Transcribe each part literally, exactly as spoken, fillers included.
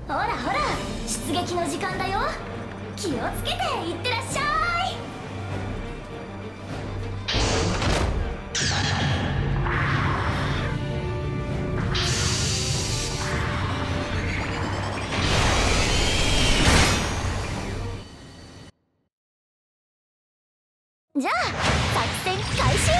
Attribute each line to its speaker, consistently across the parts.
Speaker 1: ほらほら、出撃の時間だよ。気をつけていってらっしゃい。じゃあ作戦開始。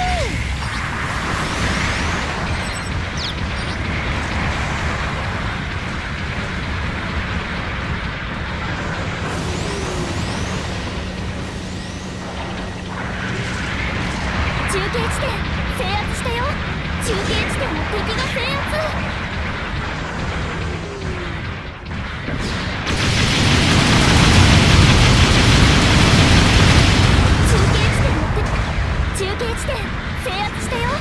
Speaker 1: 中継地点制圧したよ。中継地点の敵が制圧。中継地点制圧したよ。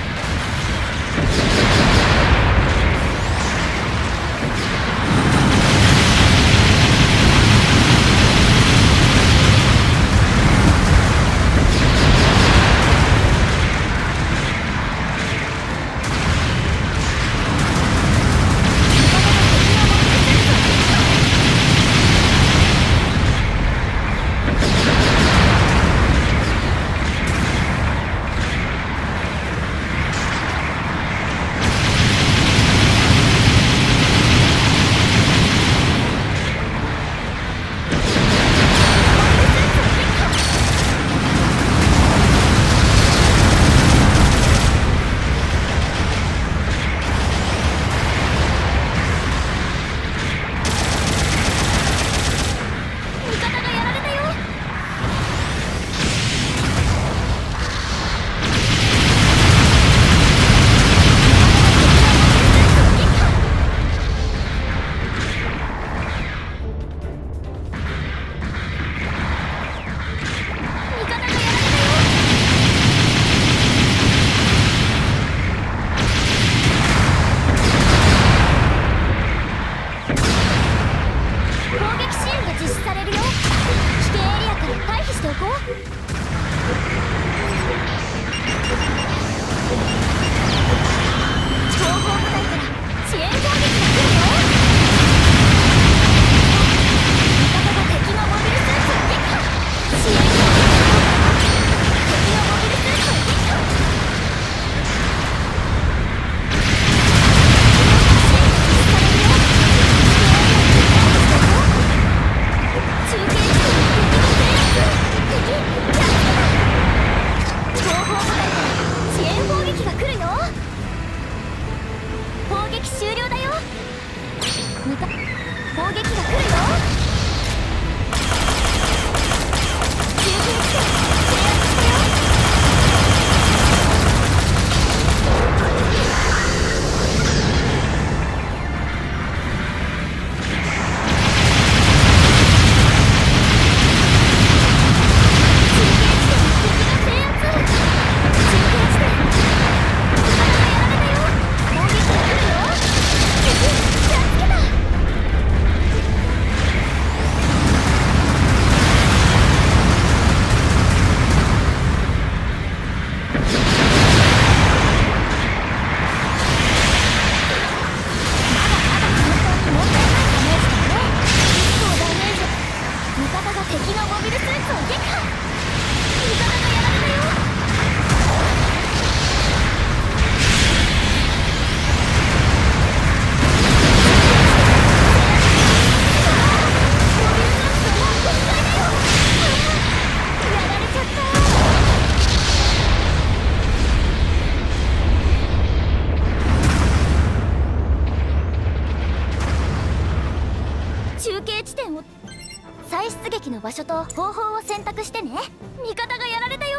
Speaker 1: 場所と方法を選択してね。味方がやられたよ。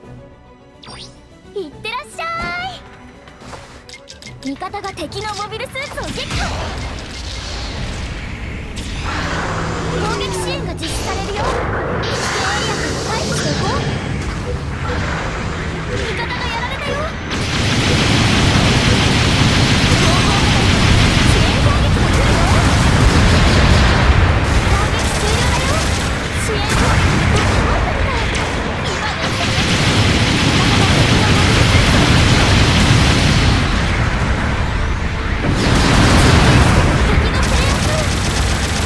Speaker 1: いってらっしゃい。味方が敵のモビルスーツを撃破。攻撃支援が実施されるよ。危険エリアから回避していこう。味方がやられたよ。支援攻撃が来るよ。攻撃終了だよ。支援攻撃が待ってみたい。今の攻撃。敵の制圧。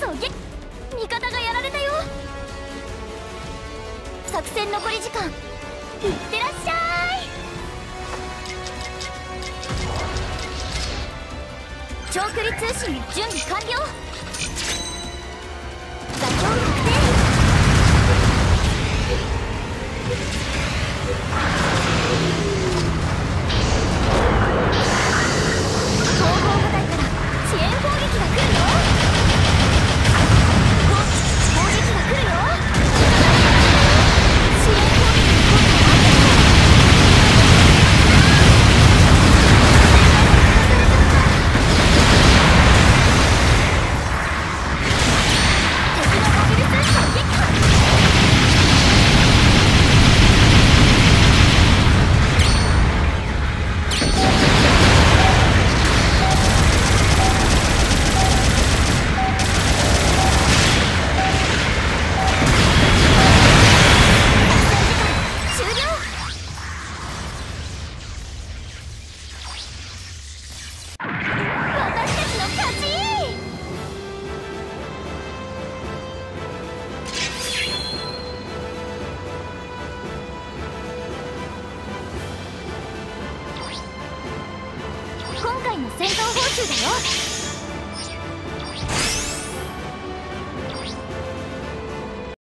Speaker 1: を撃。味方がやられたよ。作戦残り時間いってらっしゃい。長距離通信準備完了。座標確定。後方部隊から遅延攻撃が来るよ。攻撃が来るよ。遅延攻撃に効果があったよ。敵のモビルスーツを撃破。終了。私たちの勝ち。今回の戦闘報酬だよ。